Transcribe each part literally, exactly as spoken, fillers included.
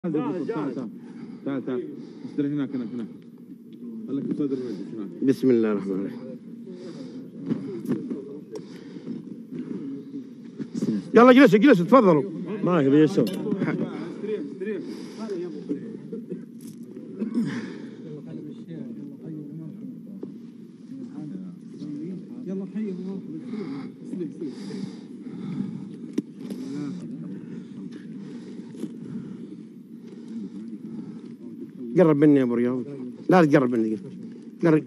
تعال تعال تعال تعال استريح هناك هناك هناك خليك بصدر المجلس هناك. بسم الله الرحمن الرحيم. يلا جلسوا جلسوا تفضلوا. ما يبي يسوي. استريح استريح. يلا حي الله. استريح استريح. قرب مني يا ابو رياض، لا تقرب مني، قرب.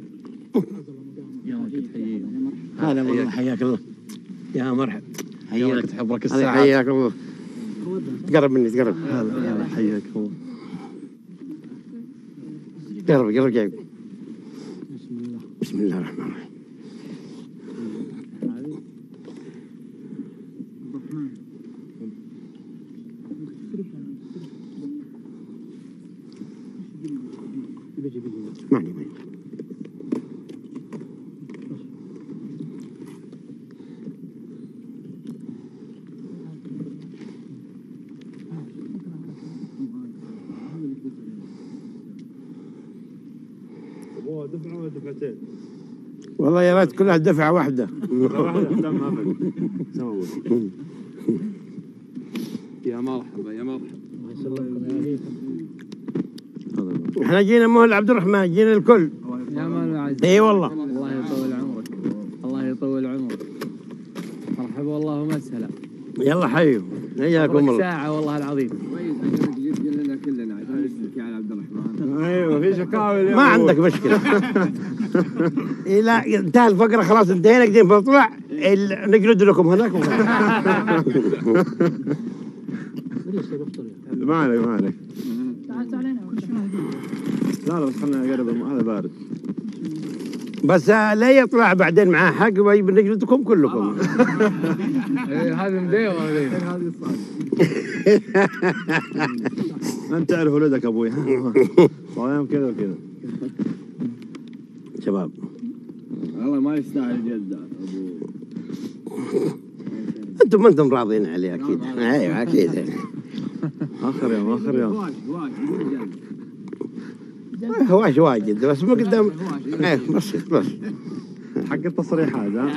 هلا والله حياك الله يا مرحبا. حياك تحبك الساعة. حياك الله. قرب مني تقرب. هلا حياك الله. قرب قرب جايب. بسم الله الرحمن الرحيم. اسمعني معي. هو دفعة ولا دفعتين؟ والله يا ريت كلها دفعة واحدة. واحدة ما أبد. يا مرحبا يا مرحبا. احنا جينا مو عبد الرحمن، جينا الكل. يا مان عز. اي والله. الله يطول عمرك. الله يطول عمرك. مرحبا والله ومسهلا. يلا حيوا حياكم الله. ساعة والله العظيم. كويس عشان جيت لنا كلنا عشان نشتكي على عبد الرحمن. ايوه في شكاوي. ما عندك مشكلة. إيه لا انتهى الفقرة خلاص انتهينا قديم فاطلع نجلد لكم هناك. ما عليك ما عليك. تعال تعال لا لا بس خلنا نقرب هذا بارد. بس لا يطلع بعدين معاه حق وبنجلدكم كلكم. ايه هذه مديوة هذه. هذه الصاد. انت تعرف ولدك ابوي صايم كذا وكذا. شباب والله ما يستاهل جدة ابو. انتم ما انتم راضيين عليه اكيد. ايوه اكيد. اخر يوم اخر يوم. هواش هواش هواش واجد بس مو قدام. ايه بسيط بس. حق التصريحات ها.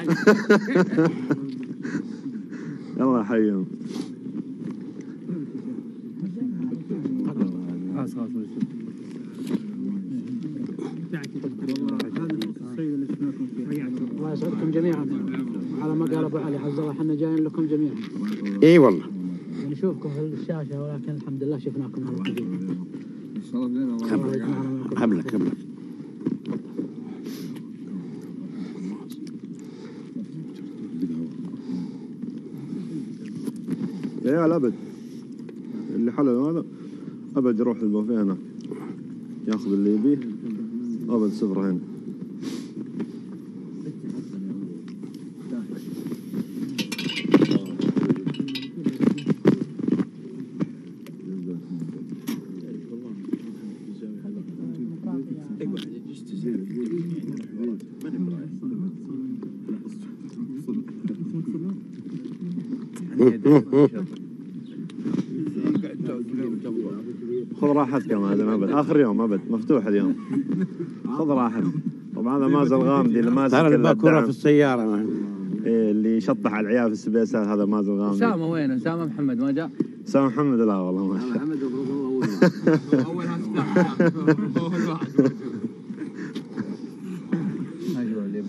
يلا حيهم. خلاص خلاص. الله يسعدكم جميعا على ما قال ابو علي حفظ الله احنا جايين لكم جميعا. اي والله. نشوفكم في الشاشه ولكن الحمد لله شفناكم على الحقيقه. الشرف لنا والله. قبلك قبلك. يا عيال ابد اللي حلل هذا ابد يروح للبوفيه هنا ياخذ اللي يبيه ابد صفر هنا. خذ راحتك يا مازن ابد اخر يوم ابد مفتوح اليوم. خذ راحتك. طبعا هذا مازن غامدي اللي ماسك ترى الباكوره في السياره. إيه اللي يشطح على العيال في السبيسات هذا مازن غامدي. أسامة وين؟ أسامة محمد ما جاء؟ أسامة محمد لا والله ما شاء. محمد مبروك الله اول اول واحد. ايوه اللي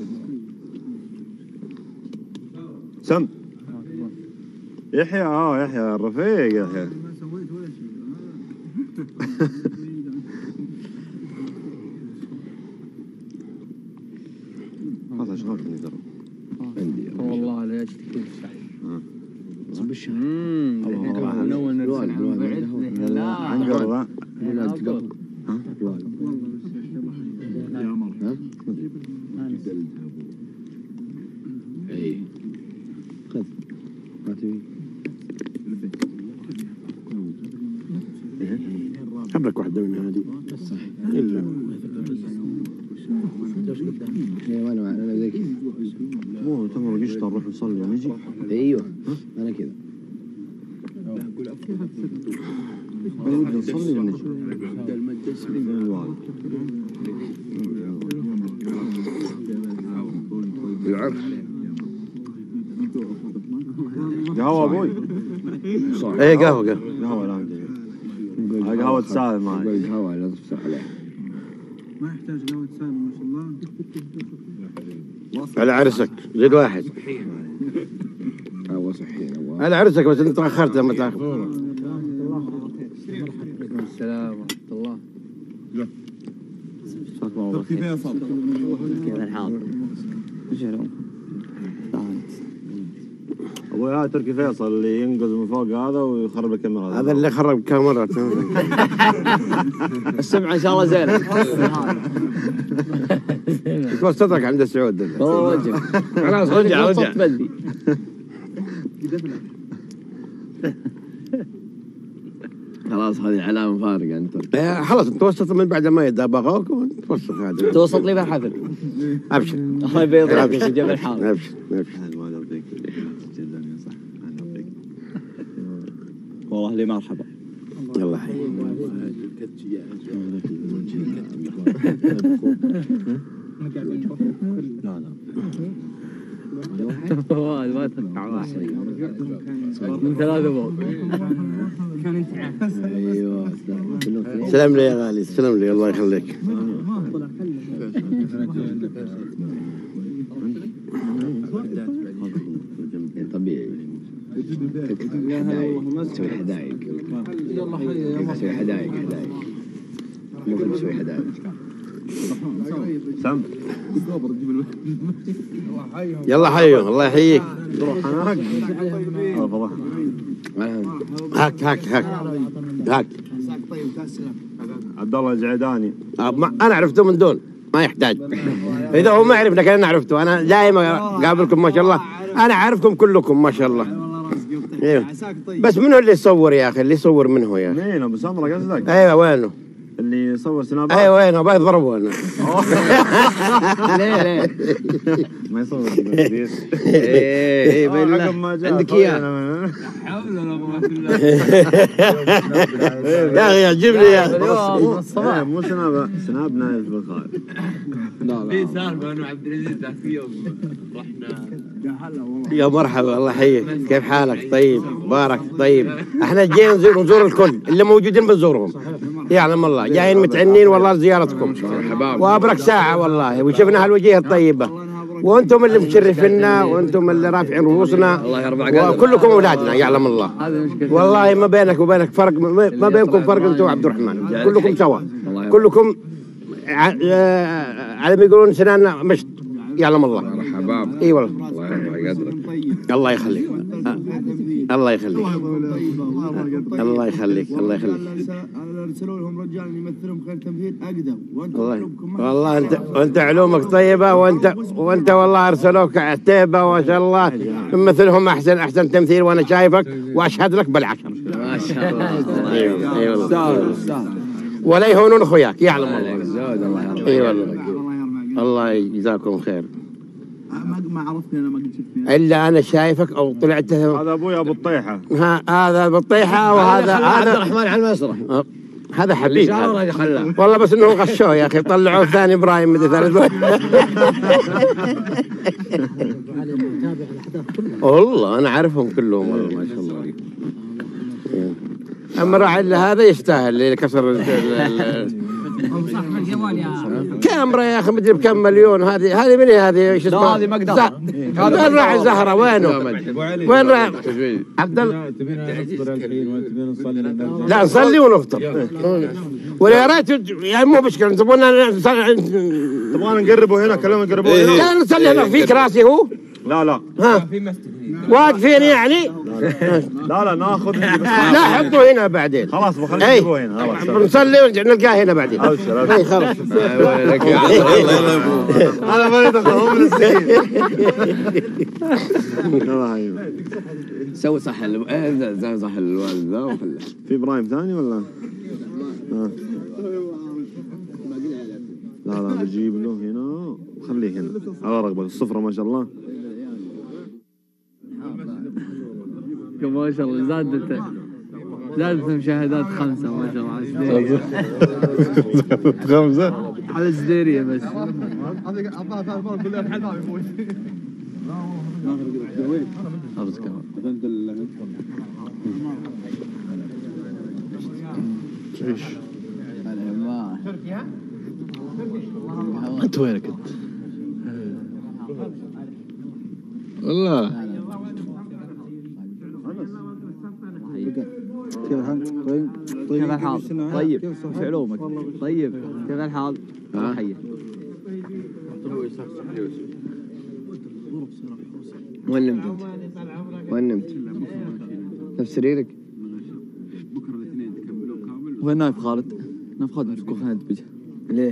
سم يحيى اه يحيى الرفيق يحيى. ما سويت ولا شيء. هذا اشغالكم ترى. عندي والله لا اشتكي الشعب. صب الشاي. امم من اول نرسل عن بعد. لا عن قرب ها؟ لا قبل. ها؟ يا مرحبا. اي خذ ما تبي. قبلك واحدة من هذه. صح. الا ايوه انا انا زي كذا. مو تمر قشطه نروح نصلي ونجي. ايوه انا كذا. نصلي ونجي. العرس قهوة ابوي. ايه قهوه قهوه قهوة لا عندي. هاي قهوة سالم معي. الهواء لا تفتح عليه. ما يحتاج قهوة سالم ما شاء الله. على عرسك زيد واحد. هو صحي هو. على عرسك بس انت تاخرت لما تاخر. السلام ورحمة الله. تركي فيصل كيف الحال؟ ابوي هذا تركي فيصل اللي ينقز من فوق هذا ويخرب الكاميرا. هذا اللي خرب كاميرا. السمعة إن شاء الله زينة. توسطك عند السعود. والله وجه. خلاص رجع رجع. بدي. خلاص هذه علامة فارقة انت. إيه، خلاص توسط من بعد ما يدبغوك وتوسط هذا. توسط لي بالحفل. ابشر. الله يبيض وجهك يا جبل الحار. ابشر ابشر. والله لي مرحبا. الله يحييك. لا لا ما تنفع واحد. من ثلاثة فوق. ايوه سلام لي يا غالي سلام لي الله يخليك. طبيعي. تسوي حدايق. تسوي حدايق حدايق. ممكن تسوي حدايق. سم. يلا حيو الله يحييك. روح هناك. هاك هاك هاك هاك. عبد الله الجعيداني. انا عرفته من دون ما يحتاج. اذا هو ما يعرف لكن انا عرفته. انا دائما قابلكم ما شاء الله. انا عارفكم كلكم ما شاء الله. ايوه بس منو اللي يصور يا اخي؟ اللي يصور منه يا اخي؟ مين ابو سمره قصدك؟ ايوه وينه؟ اللي يصور سنابات. ايوه وينه؟ بيضربه انا. ليه ليه؟ ما يصور. ايه ايه بالله عندك اياه. يا اخي يعجبني يا اخي. إيه، مو سناب سناب نايف بالخال. في سالفه انا وعبد العزيز ذاك يوم رحنا. يا مرحبا الله يحييك. كيف حالك؟ طيب بارك طيب. احنا جايين نزور نزور الكل اللي موجودين بنزورهم. يعلم الله جايين متعنين والله لزيارتكم. وابرك ساعه والله وشفنا هالوجيه الطيبه. وانتم اللي مشرفينا وانتم اللي رافعين رؤوسنا. الله يرفع قدرك. وكلكم اولادنا يعلم الله. هذا مشكلة. والله ما بينك وبينك فرق ما ما بينكم فرق انتم وعبد الرحمن. كلكم سوا. كلكم على ما يقولون سناننا مشط. يعلم الله. مرحبا. اي والله. الله يرفع قدرك. الله يخليك. الله يخليك. الله يخليك. الله يخليك. ارسلوا لهم رجال يمثلهم خير تمثيل اقدم وانتم والله والله انت وانت علومك طيبه وانت وانت والله ارسلوك عتيبه ما شاء الله مثلهم احسن احسن تمثيل وانا شايفك واشهد لك بالعشر. ما شاء الله. اي والله. ولا يهونون اخوياك يعلم الله. زود الله يرفع. اي والله. الله يجزاكم خير. ما عرفتني انا ما قد شفتني الا انا شايفك او طلعت. هذا ابوي ابو الطيحه. هذا بالطيحه وهذا عبد هذا الرحمن على المسرح. هذا حبيب هذا. خلاه. والله بس انه غشوه يا اخي طلعوه ثاني ابراهيم مدري ثالث. والله انا عارفهم كلهم والله ما شاء الله. اما راعي هذا يستاهل اللي كسر كاميرا يا اخي مدري بكم مليون. هذه هذه من هذه ايش اسمها؟ هذه مقدار. وين راعي زهره وينه؟ وين راعي عبد الله؟ تبينا نفطر الحين ولا تبينا نصلي ونرجع؟ لا نصلي ونفطر. ولا ريت يعني مو مشكله تبغون تبغانا نقربه هنا كلام نقربه هنا. لا نصلي هنا في كراسي هو. لا لا ها واقفين يعني. لا لا ناخذ. لا حطوا هنا بعدين. خلاص بخليه نجيبه هنا. خلاص بنصلي ونلقاه هنا بعدين. ابشر اي خلاص. ويلك يا عبد الله. انا ما ادخل من السكين. سوي صح ال... ايه زي صح الوالد ذا وخله. في ابراهيم ثاني ولا؟ آه. لا لا بجيب له هنا وخليه هنا على رغبة الصفرة ما شاء الله. ما شاء الله زاد انت. زادت المشاهدات خمسة ما شاء الله على الزديرية. خمسة على الزديرية بس. أرز كمان ايش؟ أنت وينك أنت؟ والله كيف الحال؟ طيب كيف الحال؟ طيب وش علومك؟ طيب كيف الحال؟ حيا. وين نمت انت؟ وين نمت؟ نفس سريرك؟ وين نايف خالد؟ نايف خالد مسكو خلينا نتبجه. ليه؟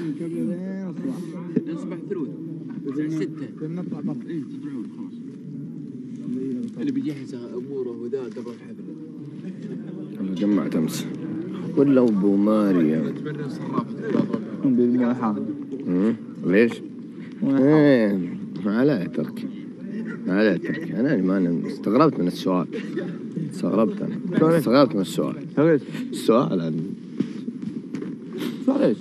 نصبح ثلوث ستة نطلع برا. ايه تطلعون خلاص اللي بيجهز اموره وذا قبل الحفل. انا جمعت امس ولا ابو ماريا بالموحة. ليش؟ ايه على ترك على ترك انا ما أنا استغربت من السؤال استغربت انا استغربت من السؤال السؤال عن سؤال ايش؟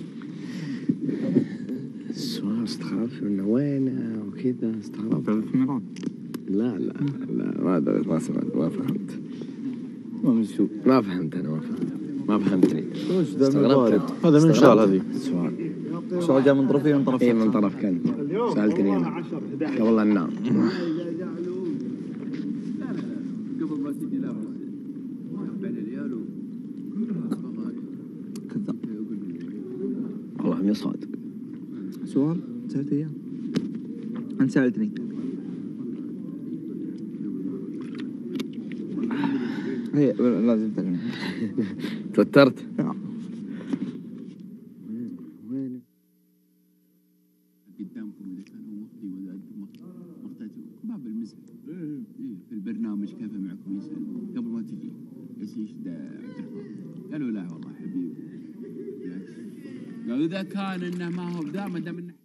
السؤال استغربت منه وين وكذا استغربت. لا لا لا ما دريت ما سمعت ما فهمت ما فهمت انا ما فهمت ما فهمتني. استغربت هذا من شال هذه السؤال. السؤال جاء من طرفي من طرف. اي من طرفك انت سالتني انا قبل لا ننام. قبل ما تجي لابس بعد الريال كذاب. والله اني صادق. سؤال سألت اياه. انت سألتني. هي لازم تكلم. توترت؟ قدامكم اذا كان هو مخطي ولا انتم مخطئتوا باب المزح. ايه في البرنامج كيف معكم يسال قبل ما تجي ايش ايش ده عبد الرحمن قالوا لا والله حبيبي قالوا اذا كان انه ما هو ذا ما دام انه